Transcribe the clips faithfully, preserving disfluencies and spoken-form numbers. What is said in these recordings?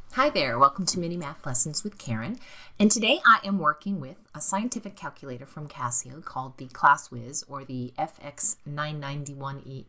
Hi there, welcome to Mini Math Lessons with Karen, and today I am working with a scientific calculator from Casio called the ClassWiz or the F X nine ninety-one E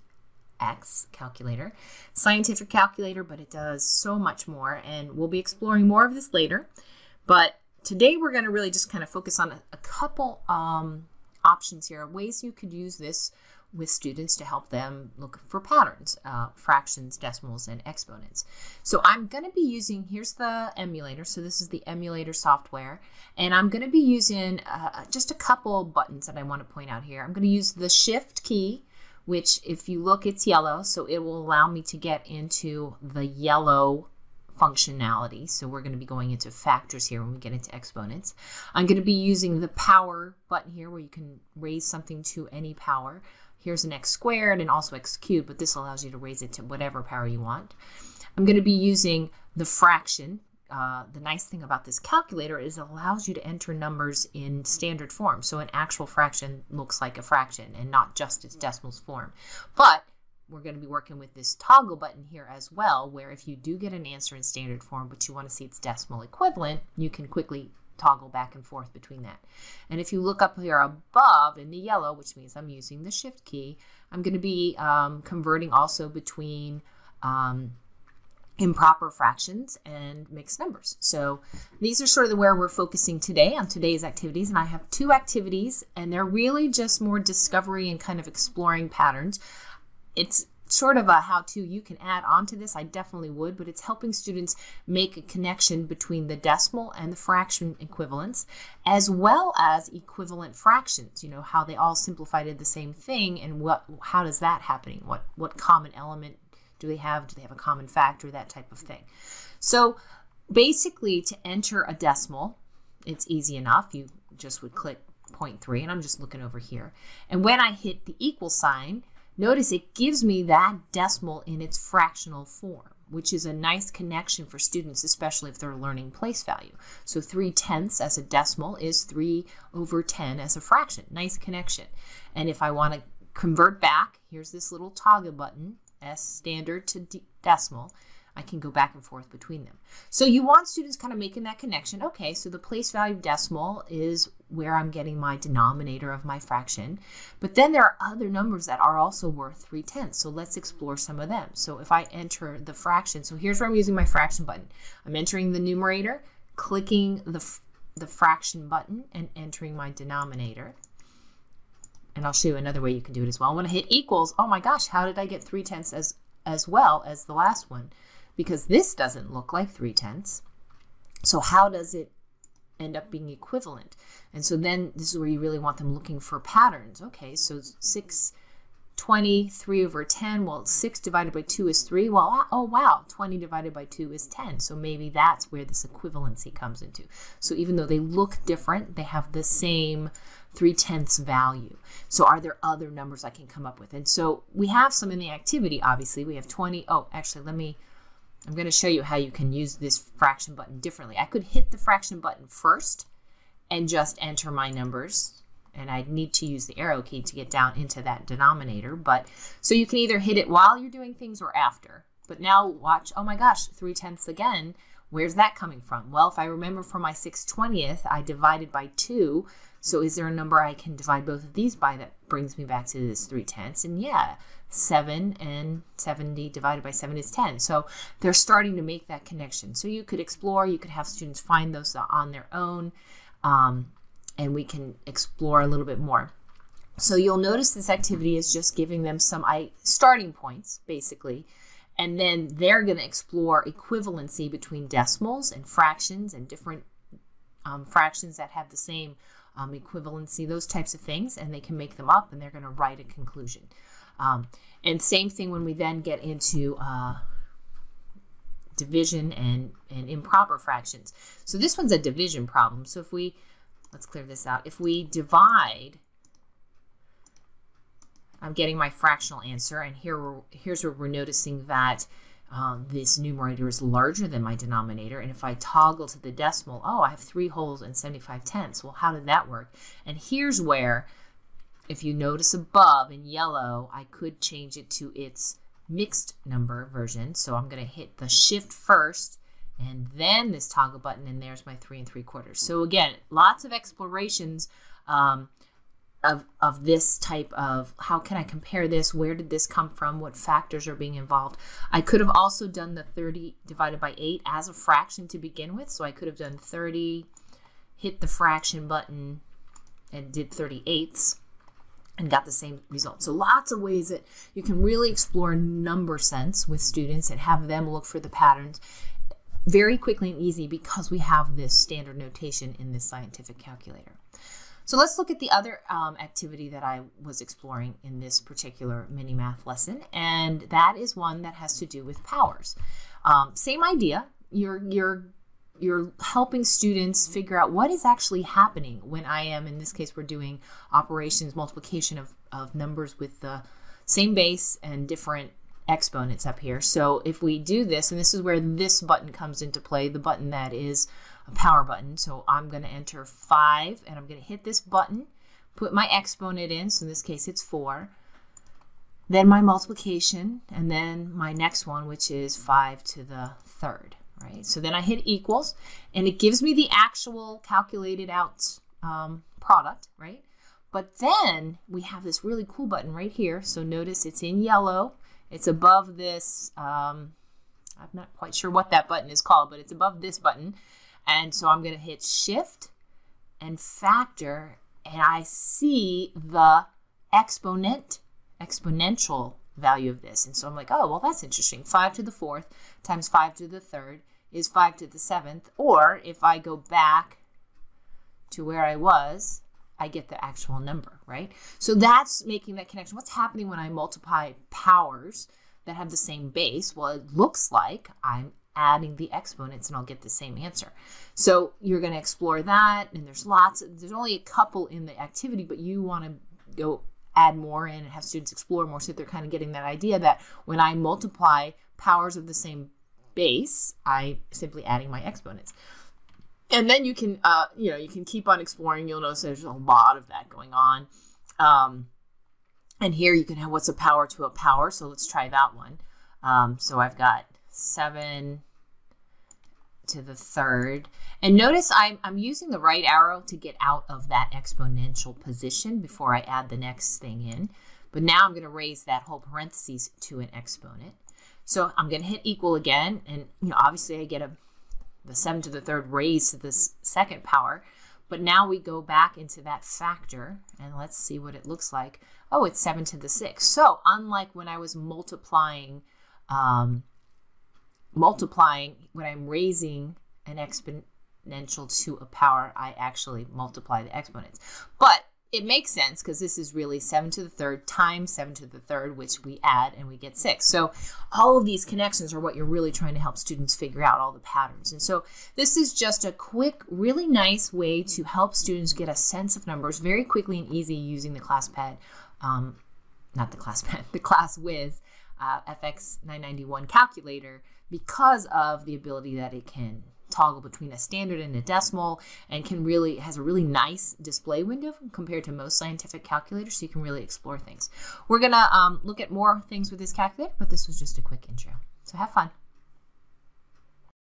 X calculator. Scientific calculator, but it does so much more, and we'll be exploring more of this later. But today we're going to really just kind of focus on a, a couple um, options here, ways you could use this with students to help them look for patterns, uh, fractions, decimals, and exponents. So I'm going to be using, here's the emulator. So this is the emulator software. And I'm going to be using uh, just a couple buttons that I want to point out here. I'm going to use the shift key, which if you look, it's yellow. So it will allow me to get into the yellow functionality. So we're going to be going into factors here when we get into exponents. I'm going to be using the power button here where you can raise something to any power. Here's an x squared and also x cubed, but this allows you to raise it to whatever power you want. I'm going to be using the fraction. Uh, the nice thing about this calculator is it allows you to enter numbers in standard form. So an actual fraction looks like a fraction and not just its decimals form. But we're going to be working with this toggle button here as well, where if you do get an answer in standard form, but you want to see its decimal equivalent, you can quickly toggle back and forth between that. And if you look up here above in the yellow, which means I'm using the shift key, I'm going to be um, converting also between um, improper fractions and mixed numbers. So these are sort of where we're focusing today on today's activities. And I have two activities, and they're really just more discovery and kind of exploring patterns. It's sort of a how-to you can add on to this. I definitely would, but it's helping students make a connection between the decimal and the fraction equivalents, as well as equivalent fractions, you know, how they all simplify to the same thing, and what, how does that happen? What, what common element do they have? Do they have a common factor? That type of thing. So basically, to enter a decimal, it's easy enough. You just would click zero point three, and I'm just looking over here. And when I hit the equal sign, notice it gives me that decimal in its fractional form, which is a nice connection for students, especially if they're learning place value. So three tenths as a decimal is three over ten as a fraction. Nice connection. And if I want to convert back, here's this little toggle button, S standard to decimal. I can go back and forth between them. So you want students kind of making that connection. Okay, so the place value decimal is where I'm getting my denominator of my fraction. But then there are other numbers that are also worth three tenths. So let's explore some of them. So if I enter the fraction, so here's where I'm using my fraction button. I'm entering the numerator, clicking the, the fraction button, and entering my denominator. And I'll show you another way you can do it as well. When I hit equals, oh my gosh, how did I get three tenths as, as well as the last one? Because this doesn't look like three tenths. So how does it end up being equivalent? And so then this is where you really want them looking for patterns. Okay, so six, twenty, three over ten. Well, six divided by two is three. Well, oh wow, twenty divided by two is ten. So maybe that's where this equivalency comes into. So even though they look different, they have the same three tenths value. So are there other numbers I can come up with? And so we have some in the activity, obviously. We have twenty. Oh, actually, let me... I'm going to show you how you can use this fraction button differently. I could hit the fraction button first and just enter my numbers, and I'd need to use the arrow key to get down into that denominator. But so you can either hit it while you're doing things or after. But now watch, oh my gosh, three tenths again. Where's that coming from? Well, if I remember for my six twentieth, I divided by two. So is there a number I can divide both of these by that brings me back to this three tenths? And yeah, seven and seventy divided by seven is ten. So they're starting to make that connection. So you could explore, you could have students find those on their own, um, and we can explore a little bit more. So you'll notice this activity is just giving them some I, starting points, basically, and then they're going to explore equivalency between decimals and fractions and different um, fractions that have the same um, equivalency, those types of things, and they can make them up, and they're going to write a conclusion. Um, and same thing when we then get into uh, division and, and improper fractions. So this one's a division problem. So if we, let's clear this out. If we divide, I'm getting my fractional answer, and here we're, here's where we're noticing that um, this numerator is larger than my denominator. And if I toggle to the decimal, oh, I have three wholes and seventy-five tenths. Well, how did that work? And here's where, if you notice above in yellow, I could change it to its mixed number version. So I'm going to hit the shift first and then this toggle button, and there's my three and three quarters. So again, lots of explorations um, of, of this type of how can I compare this? Where did this come from? What factors are being involved? I could have also done the thirty divided by eight as a fraction to begin with. So I could have done thirty, hit the fraction button, and did thirty-eighths and got the same result. So lots of ways that you can really explore number sense with students and have them look for the patterns very quickly and easy because we have this standard notation in this scientific calculator. So let's look at the other um, activity that I was exploring in this particular mini math lesson, and that is one that has to do with powers. Um, same idea. You're, you're, you're helping students figure out what is actually happening when I am, in this case, we're doing operations, multiplication of, of numbers with the same base and different exponents up here. So if we do this, and this is where this button comes into play, the button that is a power button. So I'm going to enter five, and I'm going to hit this button, put my exponent in, so in this case it's four, then my multiplication, and then my next one, which is five to the third, right? So then I hit equals, and it gives me the actual calculated out um, product, right? But then we have this really cool button right here. So notice it's in yellow. It's above this, um, I'm not quite sure what that button is called, but it's above this button. And so I'm going to hit shift and factor, and I see the exponent, exponential value of this. And so I'm like, oh, well, that's interesting. five to the fourth times five to the third is five to the seventh. Or if I go back to where I was, I get the actual number, right? So that's making that connection. What's happening when I multiply powers that have the same base? Well, it looks like I'm adding the exponents and I'll get the same answer. So you're going to explore that, and there's lots of, there's only a couple in the activity, but you want to go add more in and have students explore more so they're kind of getting that idea that when I multiply powers of the same base, I simply adding my exponents. And then you can, uh, you know, you can keep on exploring. You'll notice there's a lot of that going on. Um, and here you can have what's a power to a power. So let's try that one. Um, so I've got seven to the third. And notice I'm, I'm using the right arrow to get out of that exponential position before I add the next thing in. But now I'm going to raise that whole parentheses to an exponent. So I'm going to hit equal again. And, you know, obviously I get a the seven to the third raised to this second power. But now we go back into that factor, and let's see what it looks like. Oh, it's seven to the sixth. So unlike when I was multiplying, um, multiplying, when I'm raising an exponential to a power, I actually multiply the exponents. But it makes sense because this is really seven to the third times seven to the third, which we add and we get six. So all of these connections are what you're really trying to help students figure out, all the patterns. And so this is just a quick, really nice way to help students get a sense of numbers very quickly and easy using the ClassPad, um, not the ClassPad, the ClassWiz uh, F X nine ninety-one calculator, because of the ability that it can toggle between a standard and a decimal, and can really has a really nice display window compared to most scientific calculators, so you can really explore things. We're gonna um, look at more things with this calculator, but this was just a quick intro. So have fun.